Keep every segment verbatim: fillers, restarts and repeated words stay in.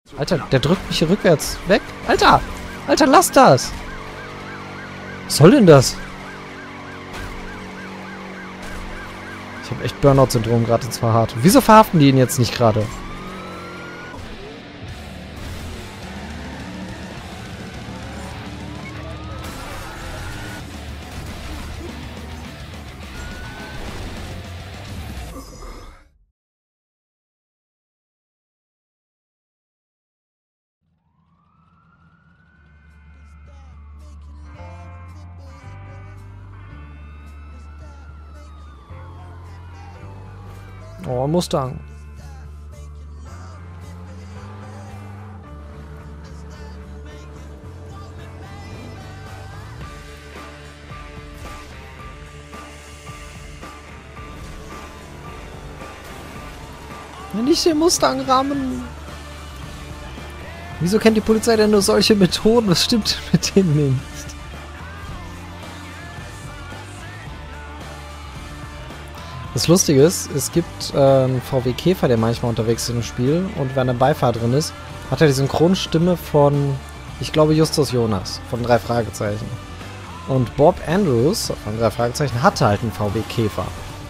Alter, der drückt mich hier rückwärts weg. Alter! Alter, lass das! Was soll denn das? Ich habe echt Burnout-Syndrom gerade, und zwar hart. Wieso verhaften die ihn jetzt nicht gerade? Oh, Mustang. Nicht den Mustang rammen. Wieso kennt die Polizei denn nur solche Methoden? Was stimmt mit denen nicht? Das Lustige ist, es gibt äh, einen V W Käfer, der manchmal unterwegs ist im Spiel, und wenn ein Beifahrer drin ist, hat er die Synchronstimme von, ich glaube, Justus Jonas von drei Fragezeichen. Und Bob Andrews von drei Fragezeichen hatte halt einen V W Käfer.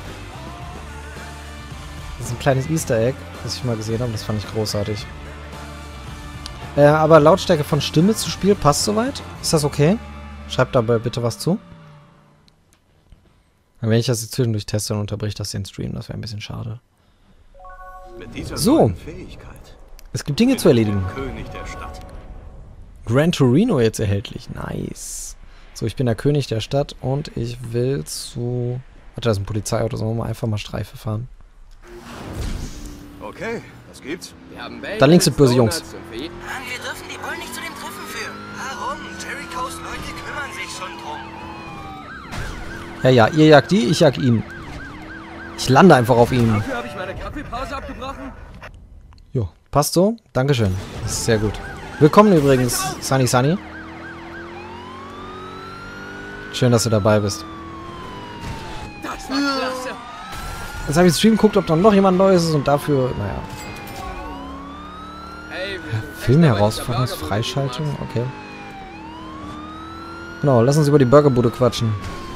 Das ist ein kleines Easter Egg, das ich mal gesehen habe, das fand ich großartig. Äh, aber Lautstärke von Stimme zu Spiel passt soweit? Ist das okay? Schreibt dabei bitte was zu. Wenn ich das jetzt zwischendurch teste, dann unterbricht das den Stream. Das wäre ein bisschen schade. So. Es gibt Dinge zu erledigen. Gran Torino jetzt erhältlich. Nice. So, ich bin der König der Stadt und ich will zu... Warte, da ist ein Polizeiauto. Sollen wir mal einfach mal Streife fahren? Okay, was gibt's? Wir haben da links sind böse Jungs. Mann, wir dürfen die Bullen nicht zu dem Treffen führen. Warum? Jerichos Leute kümmern sich schon drum. Ja, ja, ihr jagt die, ich jag ihn. Ich lande einfach auf ihn. Dafür habe ich meine Kaffeepause abgebrochen. Jo, passt so. Dankeschön. Das ist sehr gut. Willkommen übrigens, Sunny Sunny. Schön, dass du dabei bist. Das war klasse. Jetzt habe ich den Stream geguckt, ob da noch jemand Neues ist und dafür, naja. Hey, Filmherausforderungs Freischaltung, okay. Genau, lass uns über die Burgerbude quatschen.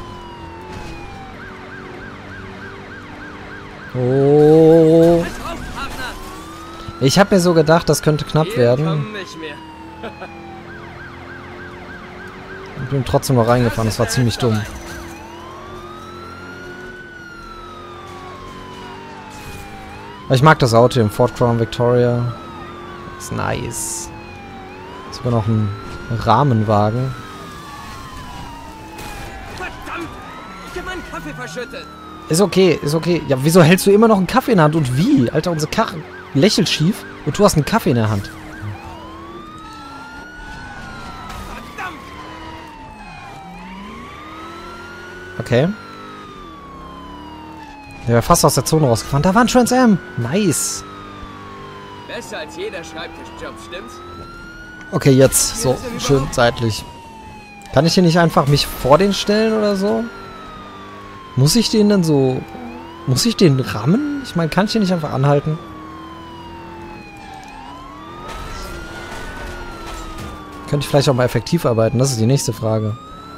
Oh. Ich habe mir so gedacht, das könnte knapp werden. Ich bin trotzdem noch reingefahren, das war ziemlich dumm. Ich mag das Auto im Ford Crown Victoria. Das ist nice. Sogar noch ein Rahmenwagen. Verdammt! Ich hab meinen Kaffee verschüttet. Ist okay, ist okay. Ja, wieso hältst du immer noch einen Kaffee in der Hand? Und wie? Alter, unsere Karre lächelt schief und du hast einen Kaffee in der Hand. Verdammt! Okay. Der wäre fast aus der Zone rausgefahren. Da war ein Trans Am. Nice. Besser als jeder Schreibtischjob, stimmt's? Okay, jetzt. So, schön seitlich. Kann ich hier nicht einfach mich vor den stellen oder so? Muss ich den dann so... Muss ich den rammen? Ich meine, kann ich den nicht einfach anhalten? Könnte ich vielleicht auch mal effektiv arbeiten? Das ist die nächste Frage.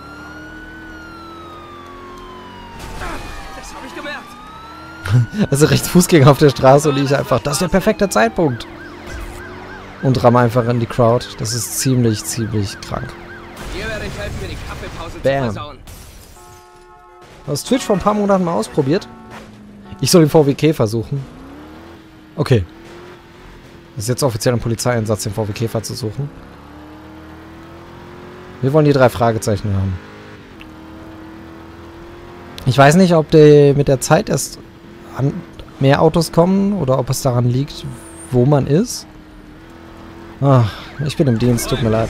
Das habe ich gemerkt. Also rechts Fußgänger auf der Straße und ich einfach... Das ist der perfekte Zeitpunkt. Und ramme einfach in die Crowd. Das ist ziemlich, ziemlich krank. Hier werde ich helfen, mir die Kaffeepause Bam. zu versauen. Hast Twitch vor ein paar Monaten mal ausprobiert? Ich soll den V W Käfer suchen. Okay. Das ist jetzt offiziell ein Polizeieinsatz, den V W Käfer zu suchen. Wir wollen die drei Fragezeichen haben. Ich weiß nicht, ob die mit der Zeit erst an mehr Autos kommen oder ob es daran liegt, wo man ist. Ach, ich bin im Dienst, tut mir leid.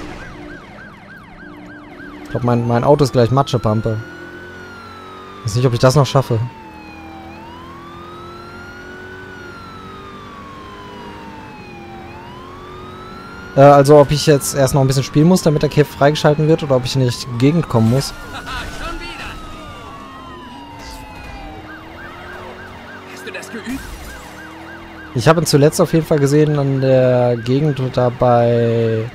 Ich glaube, mein, mein Auto ist gleich Matschepampe. Ich weiß nicht, ob ich das noch schaffe. Äh, also ob ich jetzt erst noch ein bisschen spielen muss, damit der Käfer freigeschalten wird, oder ob ich in die richtige Gegend kommen muss. Schon wieder. Hast du das geübt? Ich habe ihn zuletzt auf jeden Fall gesehen an der Gegend dabei.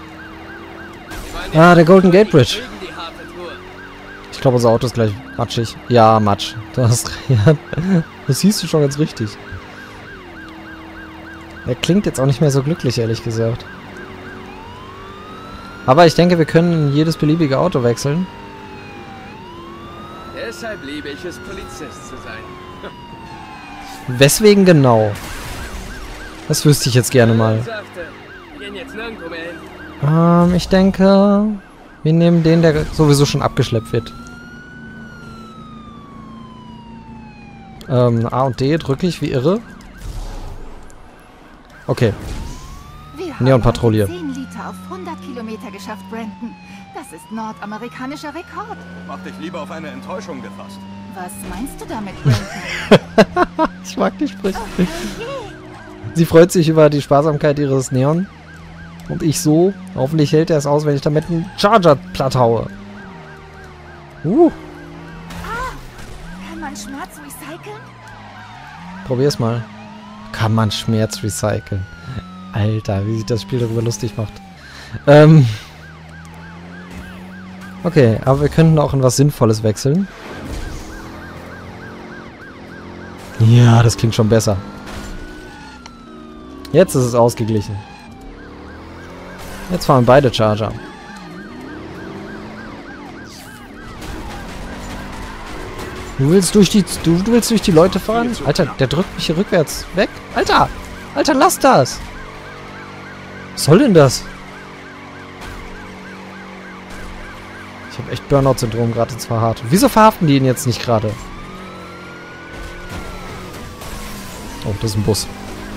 Ah, der Golden Gate Bridge. Ich glaube, unser Auto ist gleich matschig. Ja, Matsch. Du hast ja, das siehst du schon ganz richtig. Er klingt jetzt auch nicht mehr so glücklich, ehrlich gesagt. Aber ich denke, wir können in jedes beliebige Auto wechseln. Deshalb liebe ich es, Polizist zu sein. Weswegen genau? Das wüsste ich jetzt gerne mal. Sagte, wir gehen jetzt nirgendwo mehr hin. Ähm, ich denke, wir nehmen den, der sowieso schon abgeschleppt wird. Ähm, A und D drücke ich wie irre. Okay. Neonpatrouille. zehn Liter auf hundert Kilometer geschafft, Brandon. Das ist nordamerikanischer Rekord. Mach dich lieber auf eine Enttäuschung gefasst. Was meinst du damit, Brandon? Ich mag die Sprüche. Sie freut sich über die Sparsamkeit ihres Neon. Und ich so. Hoffentlich hält er es aus, wenn ich damit einen Charger platt haue. Uh. Kann man Schmerz recyceln? Probier's mal. Kann man Schmerz recyceln. Alter, wie sich das Spiel darüber lustig macht. Ähm. Okay, aber wir könnten auch in was Sinnvolles wechseln. Ja, das klingt schon besser. Jetzt ist es ausgeglichen. Jetzt fahren beide Charger. Du willst durch die du, du willst durch die Leute fahren? Alter, der drückt mich hier rückwärts weg. Alter! Alter, lass das! Was soll denn das? Ich habe echt Burnout-Syndrom gerade, und zwar hart. Wieso verhaften die ihn jetzt nicht gerade? Oh, das ist ein Bus.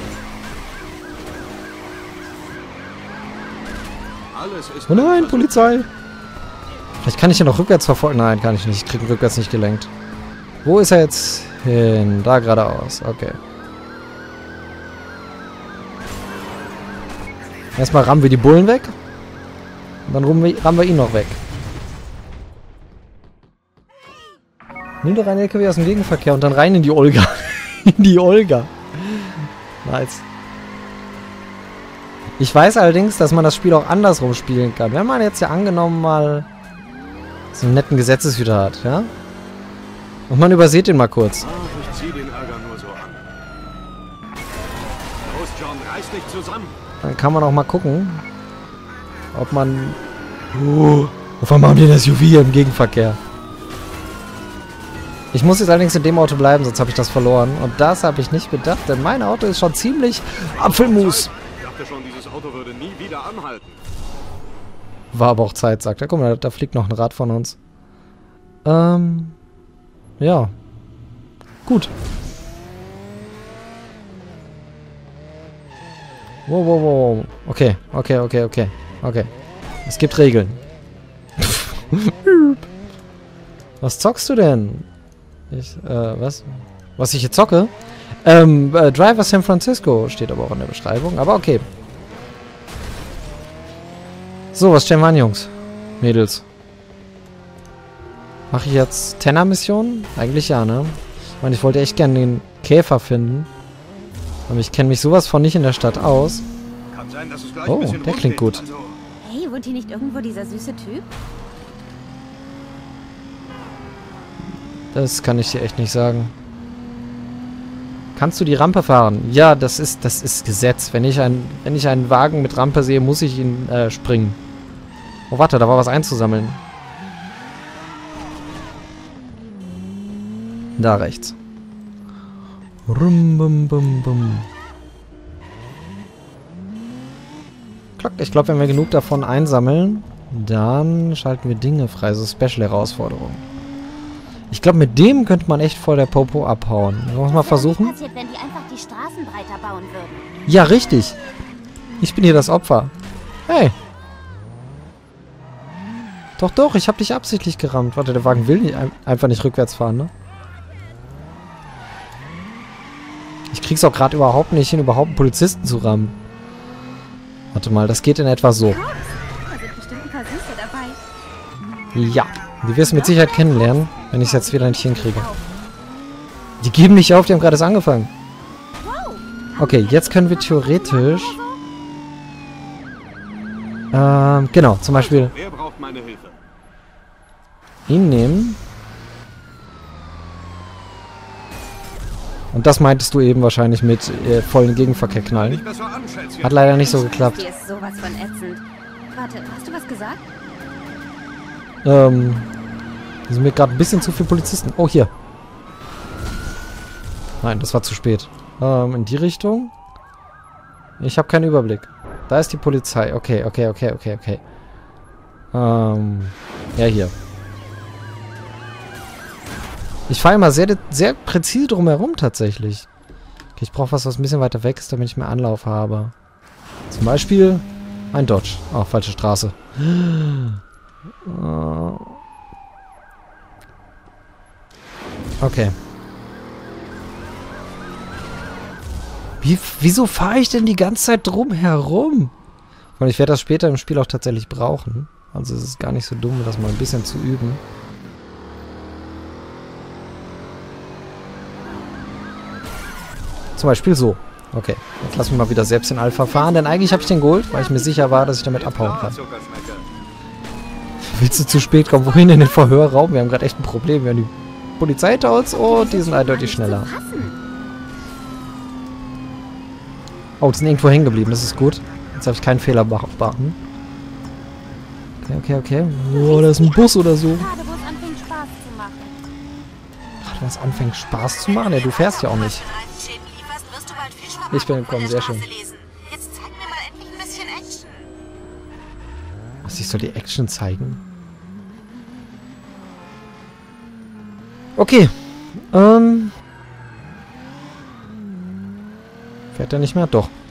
Alles ist Oh nein, Polizei! Vielleicht kann ich ihn noch rückwärts verfolgen. Nein, kann ich nicht. Ich kriege ihn rückwärts nicht gelenkt. Wo ist er jetzt hin? Da geradeaus. Okay. Erstmal rammen wir die Bullen weg. Und dann rammen wir, rammen wir ihn noch weg. Nimm doch einen L K W aus dem Gegenverkehr und dann rein in die Olga. In die Olga. Nice. Ich weiß allerdings, dass man das Spiel auch andersrum spielen kann. Wenn man jetzt ja angenommen mal so einen netten Gesetzeshüter hat, ja? Und man übersieht den mal kurz. Ach, ich zieh den Ärger nur so an. Los, John, reiß dich zusammen. Dann kann man auch mal gucken, ob man... Uh, auf einmal haben die das S U V im Gegenverkehr. Ich muss jetzt allerdings in dem Auto bleiben, sonst habe ich das verloren. Und das habe ich nicht bedacht, denn mein Auto ist schon ziemlich Apfelmus. Ich dachte schon, dieses Auto würde nie wieder anhalten. War aber auch Zeit, sagt er. Guck mal, da fliegt noch ein Rad von uns. Ähm... Ja. Gut. Wow, wow, wow. Okay, okay, okay, okay. Okay. Es gibt Regeln. Was zockst du denn? Ich, äh, was? Was ich hier zocke? Ähm, äh, Driver San Francisco steht aber auch in der Beschreibung. Aber okay. So, was stellen wir an, Jungs? Mädels. Mache ich jetzt Tenner-Missionen? Eigentlich ja, ne? Ich meine, ich wollte echt gerne den Käfer finden. Aber ich kenne mich sowas von nicht in der Stadt aus. Kann sein, dass es gleich Oh, ein bisschen der rund klingt geht, gut. also- Hey, wohnt hier nicht irgendwo dieser süße Typ? Das kann ich dir echt nicht sagen. Kannst du die Rampe fahren? Ja, das ist das ist Gesetz. Wenn ich, ein, wenn ich einen Wagen mit Rampe sehe, muss ich ihn äh, springen. Oh, warte, da war was einzusammeln. Da rechts. Rum, bum, bum, bum. Klock, ich glaube, wenn wir genug davon einsammeln, dann schalten wir Dinge frei, so Special-Herausforderungen. Ich glaube, mit dem könnte man echt vor der Popo abhauen. Wollen wir mal versuchen? Was passiert, wenn die einfach die Straßen breiter bauen würden? Ja, richtig. Ich bin hier das Opfer. Hey. Doch, doch, ich habe dich absichtlich gerammt. Warte, der Wagen will nicht, einfach nicht rückwärts fahren, ne? Ich krieg's auch gerade überhaupt nicht hin, überhaupt einen Polizisten zu rammen. Warte mal, das geht in etwa so. Da sind bestimmt ein paar Süße dabei. Ja, die wirst du mit Sicherheit kennenlernen, wenn ich es jetzt wieder nicht hinkriege. Die geben nicht auf, die haben gerade erst angefangen. Wow, Okay, jetzt können wir theoretisch... Ähm, genau, zum Beispiel Wer braucht meine Hilfe? ihn nehmen. Und das meintest du eben wahrscheinlich mit äh, vollen Gegenverkehr knallen. Nicht besser an, Schätzchen. Hat leider nicht so geklappt. Die ist sowas von ätzend. Warte, hast du was gesagt? Ähm, hier sind mir gerade ein bisschen zu viele Polizisten. Oh, hier. Nein, das war zu spät. Ähm, in die Richtung? Ich habe keinen Überblick. Da ist die Polizei. Okay, okay, okay, okay, okay. Ähm, ja, hier. Ich fahre immer sehr, sehr präzise drumherum tatsächlich. Okay, ich brauche was, was ein bisschen weiter weg ist, damit ich mehr Anlauf habe. Zum Beispiel ein Dodge. Oh, falsche Straße. Okay. Wie, wieso fahre ich denn die ganze Zeit drumherum? Und ich werde das später im Spiel auch tatsächlich brauchen. Also es ist gar nicht so dumm, das mal ein bisschen zu üben. Zum Beispiel so. Okay, jetzt lassen wir mal wieder selbst in Alpha fahren, denn eigentlich habe ich den geholt, weil ich mir sicher war, dass ich damit abhauen kann. Willst du zu spät kommen? Wohin in den Verhörraum? Wir haben gerade echt ein Problem. Wir haben die Polizei hinter uns und die sind eindeutig schneller. Oh, die sind irgendwo hängen geblieben. Das ist gut. Jetzt habe ich keinen Fehler machen. Okay, okay, okay. Oh, da ist ein Bus oder so. Gerade wo es anfängt Spaß zu machen. Gerade wo es anfängt Spaß zu machen? Ja, du fährst ja auch nicht. Ich bin gekommen, sehr schön. Jetzt zeig mir mal endlich ein bisschen Action. Was, ich soll die Action zeigen? Okay. Ähm. Fährt er nicht mehr? Doch.